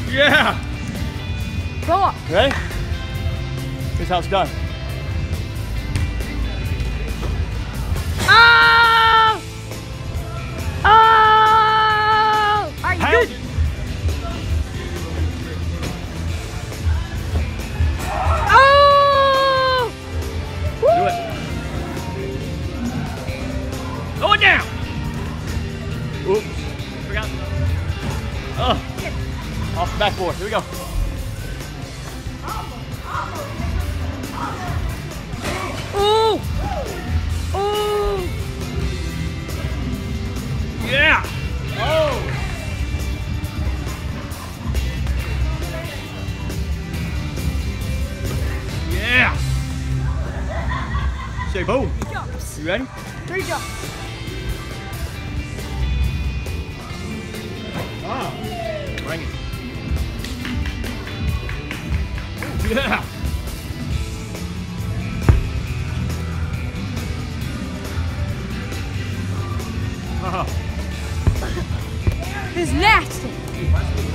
Yeah. Go up. Ready? Here's how it's done. Oh! Oh! Are you good? Oh! Do it. Throw it down. Oops. Forgot. Oh. Off the backboard. Here we go. Oh! Oh! Yeah. Oh. Yeah. Say boom. Jumps. You ready? 3 jumps. Ah. Bring it. Yeah. This is nasty.